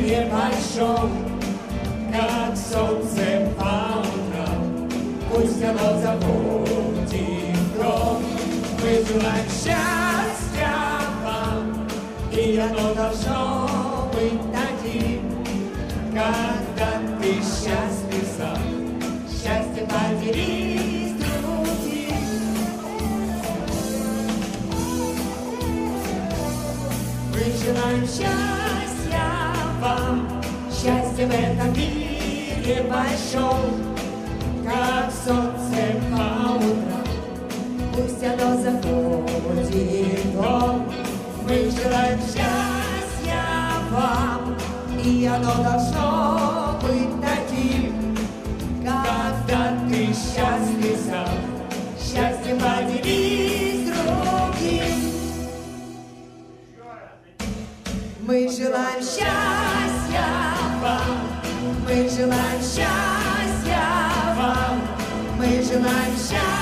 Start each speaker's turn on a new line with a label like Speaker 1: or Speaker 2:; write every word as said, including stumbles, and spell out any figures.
Speaker 1: мире большом, как солнце по утрам, пусть оно заходит в дом. Мы желаем счастья вам, и оно должно быть таким, когда ты счастлив сам, счастье поделись с другим. Мы желаем счастья вам, счастье в этом мире большом, как солнце по утрам, пусть оно заходит в дом. Мы желаем счастья вам, и оно должно быть таким, когда ты счастлив сам, счастье поделись с другим. Мы желаем счастья вам, мы желаем счастья вам, мы желаем счастья.